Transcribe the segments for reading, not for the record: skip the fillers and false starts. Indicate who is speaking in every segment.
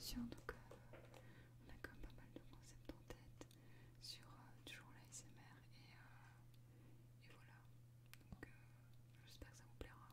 Speaker 1: émission, donc on a quand même pas mal de concepts en tête sur toujours l'ASMR et voilà. Donc j'espère que ça vous plaira.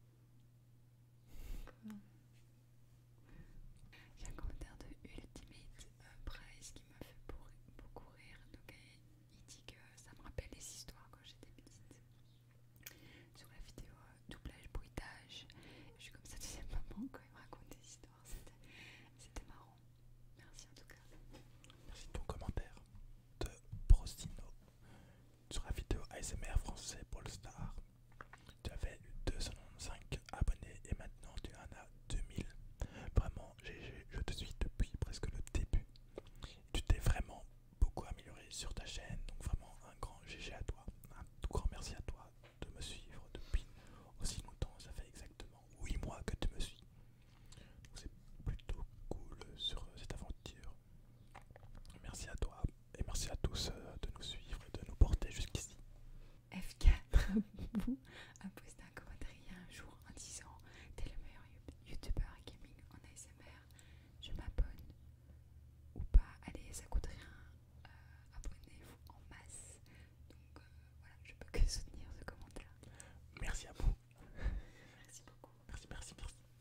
Speaker 1: J'ai un commentaire de Ultimate Price qui m'a fait beaucoup rire. Donc il dit que ça me rappelle les histoires quand j'étais petite. Sur la vidéo doublage bruitage, je suis comme ça, tu sais, maman quand il me raconte des histoires, c'était marrant. Merci en tout cas.
Speaker 2: Merci de ton commentaire de Prostino sur la vidéo ASMR français pour le Star. Tu avais eu 295 abonnés et maintenant tu en as 2000. Vraiment, GG, je te suis depuis presque le début. Tu t'es vraiment beaucoup amélioré sur ta chaîne, donc vraiment un grand GG à toi. Un tout grand merci à toi de me suivre depuis aussi longtemps. Ça fait exactement 8 mois que tu me suis. Donc c'est plutôt cool sur cette aventure. Merci à toi et merci à tous de nous suivre et de nous porter jusqu'ici.
Speaker 1: F4 vous a posté un commentaire il y a un jour en disant: t'es le meilleur youtubeur gaming en ASMR, je m'abonne ou pas, allez ça coûte rien, abonnez-vous en masse. Donc voilà, je peux que soutenir ce commentaire.
Speaker 2: Merci à vous.
Speaker 1: Merci beaucoup.
Speaker 2: Merci.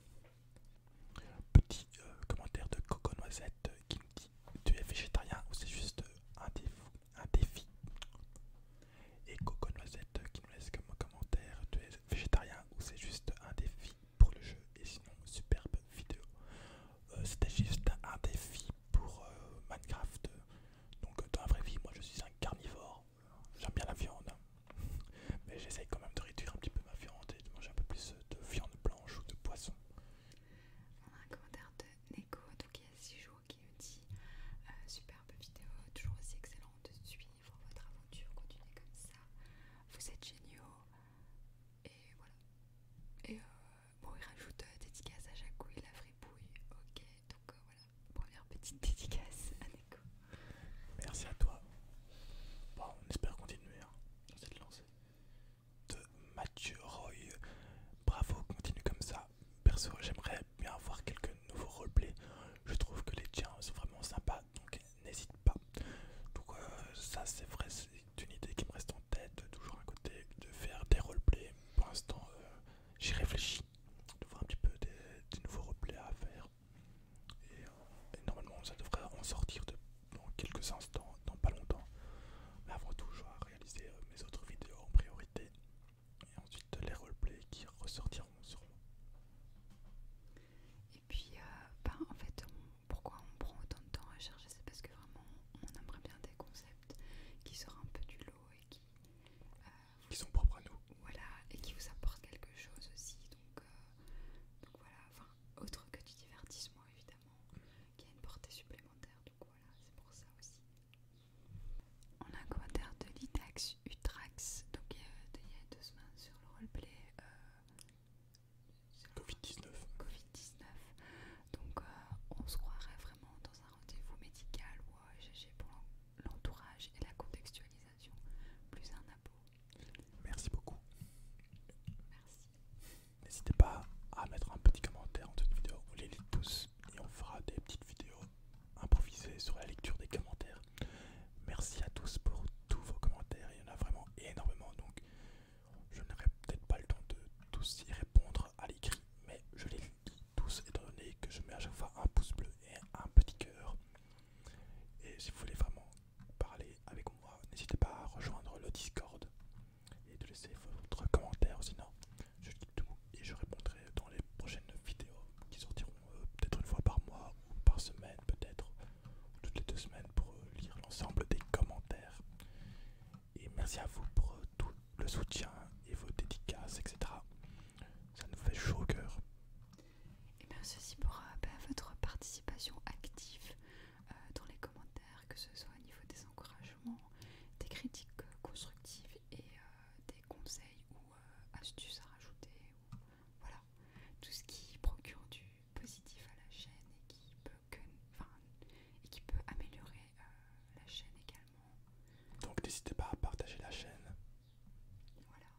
Speaker 2: Petit commentaire de Coco Noisette qui nous dit: tu es végétarien ou c'est juste un défi? Et Coco Noisette qui nous laisse comme commentaire: tu es végétarien ou c'est juste un défi pour le jeu? Et sinon, superbe vidéo. C'était juste un défi pour Minecraft. Donc dans la vraie vie, moi je suis un carnivore. J'aime bien la viande, mais j'essaye quand même de réduire un petit peu ma viande et de manger un peu plus de viande blanche ou de poisson.
Speaker 1: On a un commentaire de Neko, donc il y a 6 jours, qui nous dit: superbe vidéo, toujours aussi excellente de suivre votre aventure, continuez comme ça, vous êtes géniaux. Et voilà. Et bon, il rajoute dédicace à Jacouille, la fripouille. Ok, donc voilà, première petite dédicace à Neko.
Speaker 2: Merci à toi. Bon, on espère continuer dans cette lancée. De Mathieu Roy: bravo, continue comme ça. Perso, j'aimerais bien avoir quelques nouveaux roleplays. Je trouve que les tiens sont vraiment sympas, donc n'hésite pas. Donc ça c'est vrai, c'est une idée qui me reste en tête, toujours à côté, de faire des roleplays. Pour l'instant, j'y réfléchis, de voir un petit peu des nouveaux roleplays à faire. Et normalement ça devrait en sortir dans quelques instants, dans pas longtemps. Mais avant tout, je dois réaliser mes autres vidéos en priorité. Et ensuite les roleplays qui ressortiront sûrement.
Speaker 1: Et puis, en fait, pourquoi on prend autant de temps à chercher? C'est parce que vraiment, on aimerait bien des concepts qui sortent un peu du lot et
Speaker 2: Qui sont propres à nous.
Speaker 1: voilà, et qui vous apportent quelque chose aussi. Donc voilà, enfin, autre que du divertissement évidemment, qui a une portée supplémentaire. Donc voilà, c'est pour ça aussi. On a un commentaire de Litax Utrax, donc il y a 2 semaines sur le roleplay
Speaker 2: Covid-19.
Speaker 1: Covid-19. Donc on se croirait vraiment dans un rendez-vous médical ou GG pour l'entourage et la contextualisation. Plus un abo.
Speaker 2: Merci beaucoup.
Speaker 1: Merci.
Speaker 2: N'hésitez pas à mettre un petit commentaire en dessous de vidéo. On les lit tous et on fera des petites vidéos improvisées sur la lecture des commentaires. Merci à tous pour tous vos commentaires. Il y en a vraiment énormément, donc je n'aurai peut-être pas le temps de tous y répondre à l'écrit, mais je les lis tous étant donné que je mets à chaque fois un pouce bleu et un petit cœur. Et si vous voulez vraiment parler avec moi, n'hésitez pas à rejoindre le Discord et de laisser votre commentaire. Sinon, je lis tout et je répondrai dans les prochaines vidéos qui sortiront peut-être une fois par mois ou par semaine, peut-être, ou toutes les 2 semaines pour lire l'ensemble des commentaires. Et merci à vous pour tout le soutien et vos dédicaces, etc. Ça nous fait chaud au cœur.
Speaker 1: Et merci aussi pour votre participation active dans les commentaires, que ce soit au niveau des encouragements, des critiques constructives et des conseils ou astuces à rajouter. Voilà, tout ce qui procure du positif à la chaîne et qui peut améliorer la chaîne également.
Speaker 2: Donc n'hésitez pas à partager la chaîne.
Speaker 1: Voilà.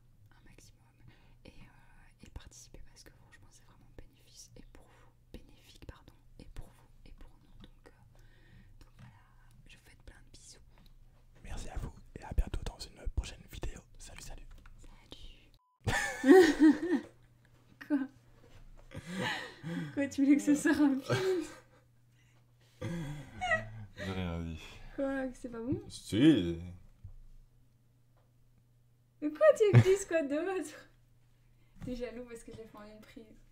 Speaker 1: Quoi? Quoi, tu voulais que ce soit rapide?
Speaker 3: J'ai rien dit.
Speaker 1: Quoi, que c'est pas bon?
Speaker 3: Si.
Speaker 1: Mais quoi, tu veux que je dise quoi d'autre? T'es jaloux parce que j'ai fait en une prise.